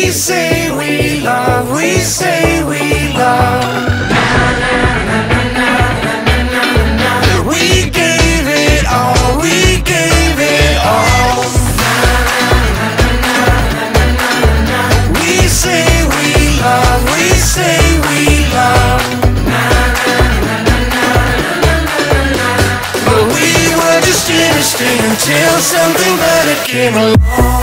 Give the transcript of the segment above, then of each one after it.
We say we love, we say we love. We gave it all, we gave it all. We say we love, we say we love. But we were just innocent until something better came along.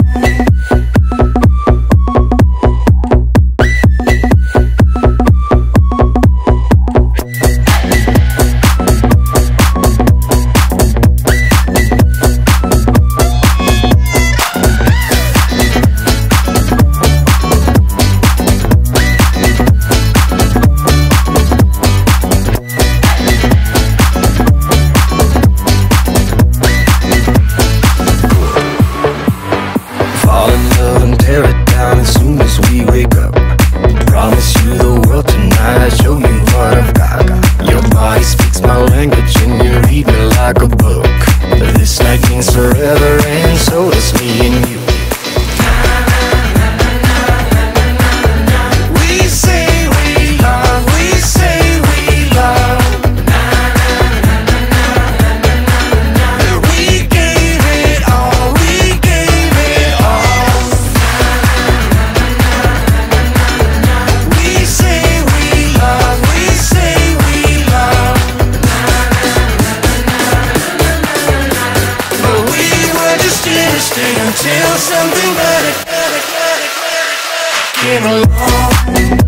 Forever, and so does me and you. We say we love, we say we love. We gave it all, we gave it all. We say we love, we say we love. But we were just innocent until something better came along.